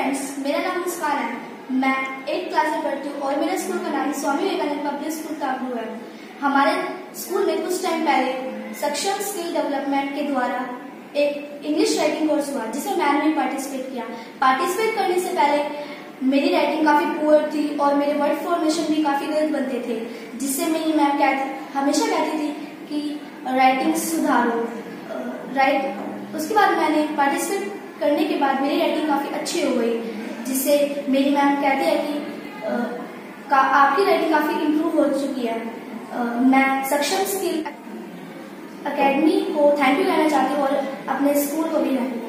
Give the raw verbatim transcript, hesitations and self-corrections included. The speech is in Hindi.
फ्रेंड्स, मेरा नाम मुस्कान है। मैं एट क्लास में पढ़ती हूँ और मेरे स्कूल का नाम स्वामी विवेकानंद पब्लिक स्कूल काबरू है। हमारे स्कूल में कुछ टाइम पहले सक्षम स्किल डेवलपमेंट के द्वारा एक इंग्लिश राइटिंग कोर्स हुआ जिसे मैंने भी पार्टिसिपेट किया। पार्टिसिपेट करने से पहले मेरी राइटिंग काफी पुअर थी और मेरे वर्ड फॉर्मेशन भी काफी गलत बनते थे, जिससे मेरी मैम कहती हमेशा कहती थी कि राइटिंग सुधारो। राइट उसके बाद मैंने पार्टिसिपेट करने के बाद मेरी राइटिंग काफी अच्छी हो गई, जिससे मेरी मैम कहती है कि आ, का, आपकी राइटिंग काफी इम्प्रूव हो चुकी है। आ, मैं सक्षम स्किल एकेडमी को थैंक यू कहना चाहती हूँ और अपने स्कूल को भी